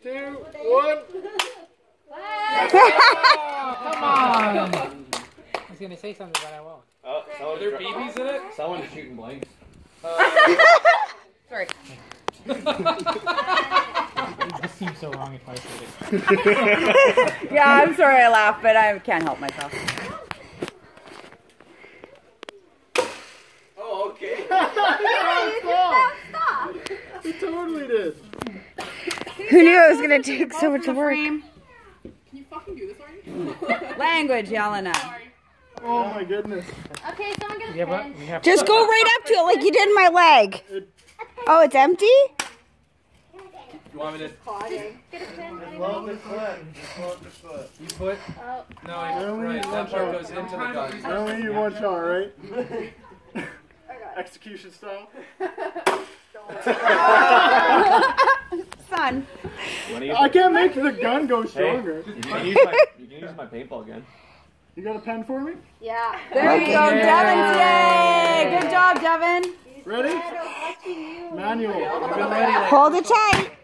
2, 1. Come on! I was gonna say something, but I won't. Are there BBs in it? Someone's shooting blanks. Sorry. This seems so wrong if I said it. Yeah, I'm sorry I laughed, but I can't help myself. Oh, okay. Stop. You totally did. Who knew it was going to take so much work? Can you fucking do this already? Language, Yelena. Oh my goodness. Okay, someone get a Yeah, but pen. we have Just go right up to it like you did my leg. Oh, it's empty? You want me to? Get a pen. Love this foot. Love this foot. You put? Oh. No, I only right. need That one part shot. goes into the gun. I only need one shot, right? Execution style. Son. I can't make the gun go stronger. You can use my paintball gun. You got a pen for me? Yeah. There you go, Devin's yay! Good job, Devin. Ready? Manual. You've been ready like Hold it tight.